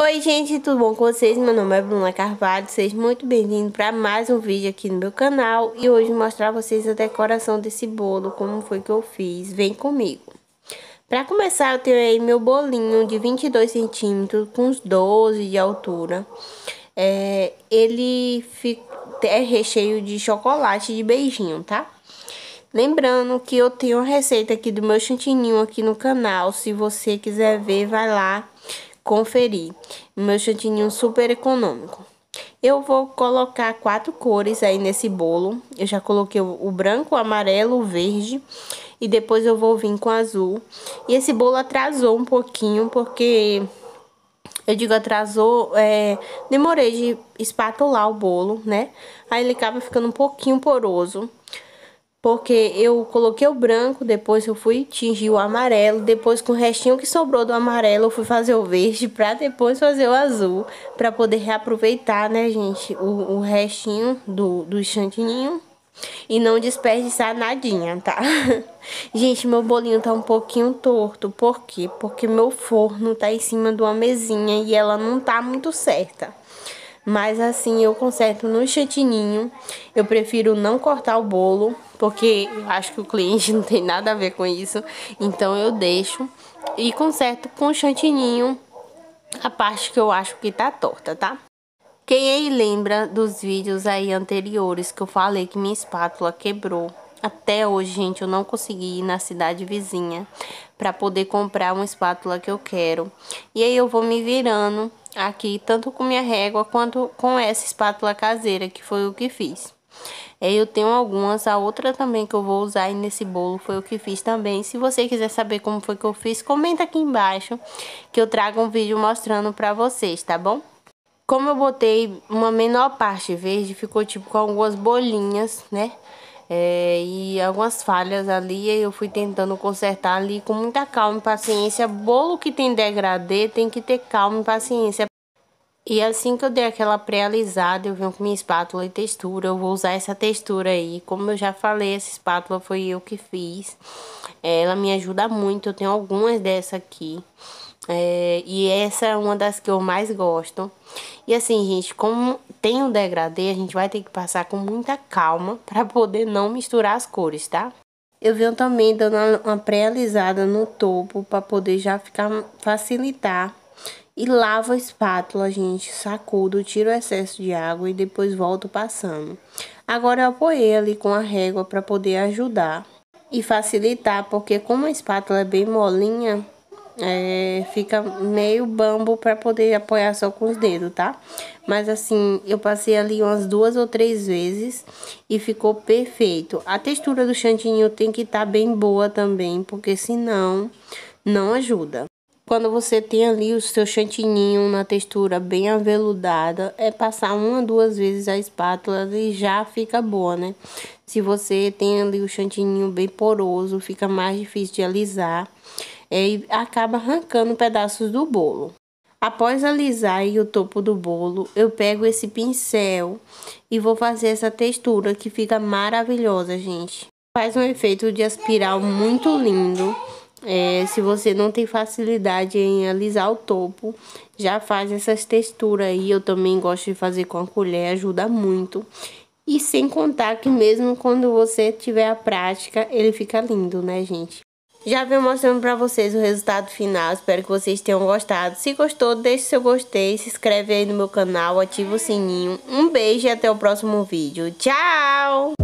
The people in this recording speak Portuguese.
Oi gente, tudo bom com vocês? Meu nome é Bruna Carvalho, sejam muito bem-vindos para mais um vídeo aqui no meu canal. E hoje vou mostrar a vocês a decoração desse bolo, como foi que eu fiz, vem comigo. Para começar, eu tenho aí meu bolinho de 22 centímetros com uns 12 de altura. Ele é recheio de chocolate de beijinho, tá? Lembrando que eu tenho a receita aqui do meu chantininho aqui no canal, se você quiser ver, vai lá conferir. Meu chantininho super econômico. Eu vou colocar 4 cores aí nesse bolo. Eu já coloquei o branco, o amarelo, o verde e depois eu vou vir com o azul. E esse bolo atrasou um pouquinho porque eu digo atrasou, demorei de espatular o bolo, né? Aí ele acaba ficando um pouquinho poroso. Porque eu coloquei o branco, depois eu fui tingir o amarelo, depois com o restinho que sobrou do amarelo eu fui fazer o verde pra depois fazer o azul, pra poder reaproveitar, né, gente, o restinho do chantininho e não desperdiçar nadinha, tá? Gente, meu bolinho tá um pouquinho torto, por quê? Porque meu forno tá em cima de uma mesinha e ela não tá muito certa. Mas assim, eu conserto no chantininho. Eu prefiro não cortar o bolo, porque eu acho que o cliente não tem nada a ver com isso. Então eu deixo e conserto com o chantininho a parte que eu acho que tá torta, tá? Quem aí lembra dos vídeos aí anteriores que eu falei que minha espátula quebrou? Até hoje, gente, eu não consegui ir na cidade vizinha para poder comprar uma espátula que eu quero. E aí eu vou me virando aqui, tanto com minha régua quanto com essa espátula caseira, que foi o que fiz. Eu tenho algumas, a outra também que eu vou usar aí nesse bolo foi o que fiz também. Se você quiser saber como foi que eu fiz, comenta aqui embaixo que eu trago um vídeo mostrando pra vocês, tá bom? Como eu botei uma menor parte verde, ficou tipo com algumas bolinhas, né? E algumas falhas ali, eu fui tentando consertar ali com muita calma e paciência. Bolo que tem degradê tem que ter calma e paciência. E assim que eu dei aquela pré-alisada, eu venho com minha espátula e textura. Eu vou usar essa textura aí. Como eu já falei, essa espátula foi eu que fiz. Ela me ajuda muito, eu tenho algumas dessa aqui. E essa é uma das que eu mais gosto. E assim, gente, como tem o degradê, a gente vai ter que passar com muita calma para poder não misturar as cores, tá? Eu venho também dando uma pré-alisada no topo para poder já facilitar. E lavo a espátula, gente, sacudo, tiro o excesso de água e depois volto passando. Agora eu apoiei ali com a régua para poder ajudar e facilitar, porque como a espátula é bem molinha, fica meio bambo para poder apoiar só com os dedos, tá? Mas assim, eu passei ali umas 2 ou 3 vezes e ficou perfeito. A textura do chantininho tem que estar bem boa também, porque senão não ajuda. Quando você tem ali o seu chantininho na textura bem aveludada, é passar 1 ou 2 vezes a espátula e já fica boa, né? Se você tem ali o chantininho bem poroso, fica mais difícil de alisar e acaba arrancando pedaços do bolo. Após alisar aí o topo do bolo, eu pego esse pincel e vou fazer essa textura que fica maravilhosa, gente. Faz um efeito de aspiral muito lindo. Se você não tem facilidade em alisar o topo, já faz essas texturas aí. Eu também gosto de fazer com a colher, ajuda muito. E sem contar que mesmo quando você tiver a prática, ele fica lindo, né, gente? Já venho mostrando pra vocês o resultado final, espero que vocês tenham gostado. Se gostou, deixe seu gostei, se inscreve aí no meu canal, ativa o sininho. Um beijo e até o próximo vídeo. Tchau!